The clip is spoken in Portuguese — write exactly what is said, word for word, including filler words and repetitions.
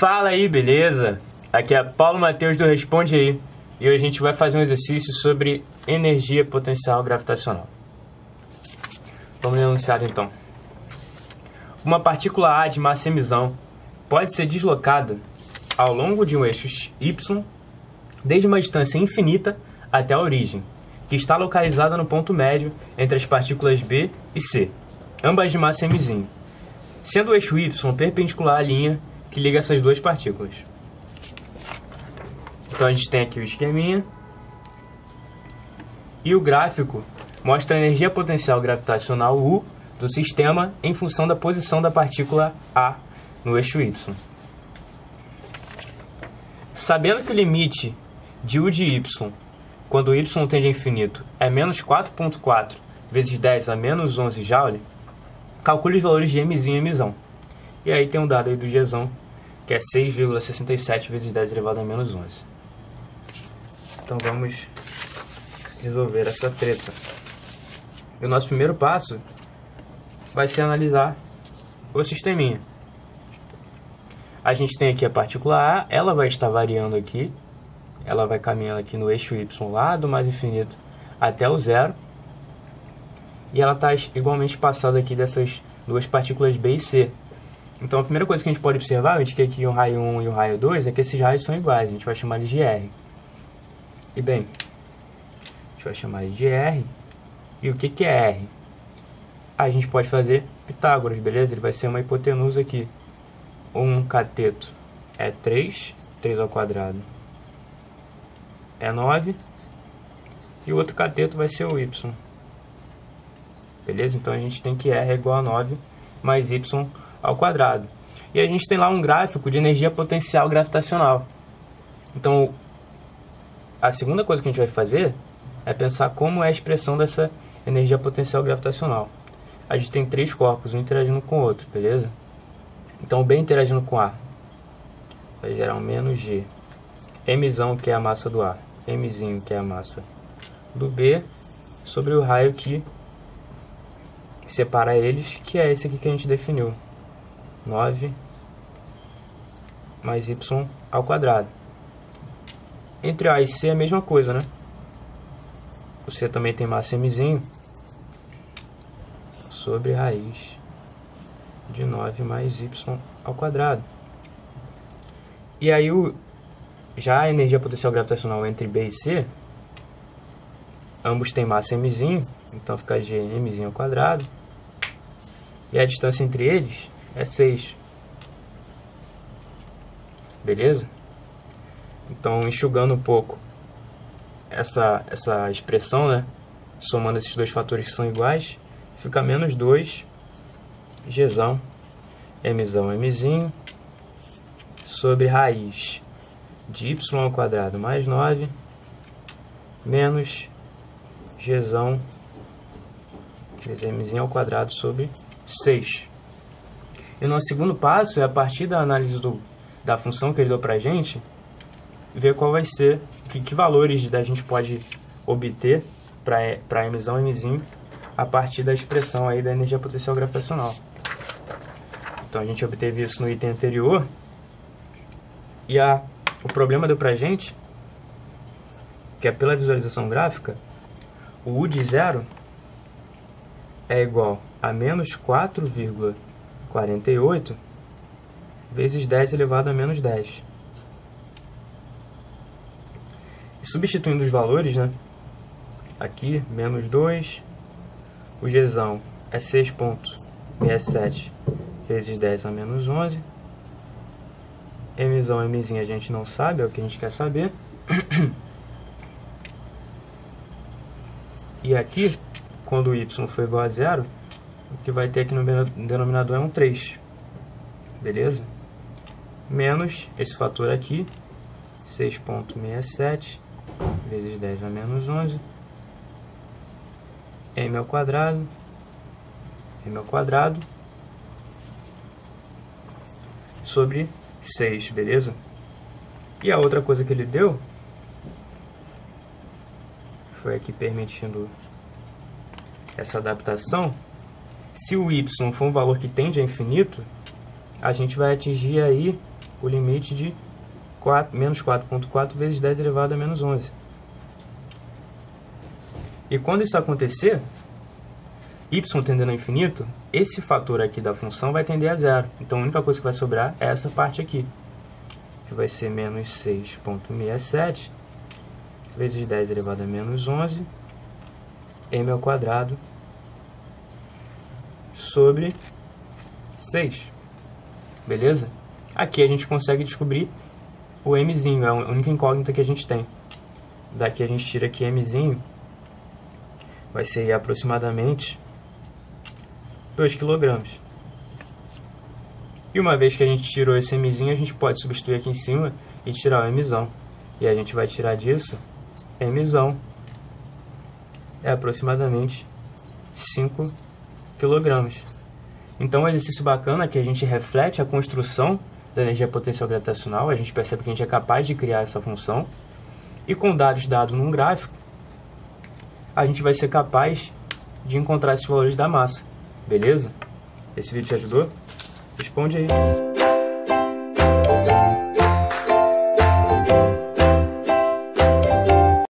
Fala aí, beleza? Aqui é Paulo Matheus do Responde Aí e hoje a gente vai fazer um exercício sobre energia potencial gravitacional. Vamos ler o enunciado então. Uma partícula A de massa emisão pode ser deslocada ao longo de um eixo Y desde uma distância infinita até a origem, que está localizada no ponto médio entre as partículas B e C, ambas de massa mzinho, sendo o eixo Y perpendicular à linha que liga essas duas partículas. Então a gente tem aqui o esqueminha e o gráfico mostra a energia potencial gravitacional U do sistema em função da posição da partícula A no eixo Y. Sabendo que o limite de U de Y, quando o Y tende a infinito, é menos quatro vírgula quatro vezes dez a menos onze Joule, calcule os valores de Mzinho e Mzão. E aí tem um dado aí do Gzão, que é seis vírgula sessenta e sete vezes dez elevado a menos onze. Então vamos resolver essa treta. E o nosso primeiro passo vai ser analisar o sisteminha. A gente tem aqui a partícula A, ela vai estar variando aqui, ela vai caminhando aqui no eixo Y lá do mais infinito até o zero, e ela está igualmente passada aqui dessas duas partículas B e C. Então a primeira coisa que a gente pode observar, a gente tem aqui o raio um e o raio dois, é que esses raios são iguais, a gente vai chamar eles de R. E bem, a gente vai chamar eles de R, e o que que é R? A gente pode fazer Pitágoras, beleza? Ele vai ser uma hipotenusa aqui. Um cateto é três, três ao quadrado é nove, e o outro cateto vai ser o Y. Beleza? Então a gente tem que R é igual a nove mais Y ao quadrado. E a gente tem lá um gráfico de energia potencial gravitacional. Então, a segunda coisa que a gente vai fazer é pensar como é a expressão dessa energia potencial gravitacional. A gente tem três corpos, um interagindo com o outro, beleza? Então, o B interagindo com A vai gerar um menos G. Mzão, que é a massa do A, Mzinho, que é a massa do B, sobre o raio que separa eles, que é esse aqui que a gente definiu. nove mais Y ao quadrado. Entre A e C é a mesma coisa, né? O C também tem massa Mzinho sobre raiz de nove mais Y ao quadrado. E aí o, já a energia potencial gravitacional entre B e C, ambos têm massa Mzinho, então fica G Mzinho ao quadrado. E a distância entre eles é seis. Beleza? Então, enxugando um pouco essa, essa expressão, né? Somando esses dois fatores que são iguais, fica menos dois Gzão, Mzão, Mzinho, sobre raiz de Y ao quadrado mais nove, menos Gzão, Mzinho ao quadrado sobre seis. E o nosso segundo passo é, a partir da análise do, da função que ele deu para a gente, ver qual vai ser, que, que valores a gente pode obter para Mzão e Mzinho a partir da expressão aí da energia potencial gravitacional. Então a gente obteve isso no item anterior, e a, o problema deu para a gente, que é pela visualização gráfica, o U de zero é igual a menos quatro vírgula quarenta e oito vezes dez elevado a menos dez. E substituindo os valores, né? Aqui, menos dois, o Gzão é seis vírgula sessenta e sete vezes dez a menos onze. Mzão e Mzinho a gente não sabe, é o que a gente quer saber. E aqui, quando o Y for igual a zero, o que vai ter aqui no denominador é um três. Beleza? Menos esse fator aqui, seis vírgula sessenta e sete vezes dez a menos onze. M ao quadrado. M ao quadrado. Sobre seis, beleza? E a outra coisa que ele deu foi aqui permitindo essa adaptação. Se o y for um valor que tende a infinito, a gente vai atingir aí o limite de quatro, menos quatro ponto quatro vezes dez elevado a menos onze. E quando isso acontecer, y tendendo ao infinito, esse fator aqui da função vai tender a zero. Então a única coisa que vai sobrar é essa parte aqui, que vai ser menos seis vírgula sessenta e sete vezes dez elevado a menos onze, m ao quadrado, sobre seis. Beleza? Aqui a gente consegue descobrir o mzinho, é a única incógnita que a gente tem. Daqui a gente tira aqui mzinho, vai ser aí aproximadamente dois quilogramas. E uma vez que a gente tirou esse mzinho, a gente pode substituir aqui em cima e tirar o mzão. E a gente vai tirar disso, mzão é aproximadamente cinco quilogramas. Então, um exercício bacana é que a gente reflete a construção da energia potencial gravitacional, a gente percebe que a gente é capaz de criar essa função, e com dados dados num gráfico, a gente vai ser capaz de encontrar esses valores da massa. Beleza? Esse vídeo te ajudou? Responde aí.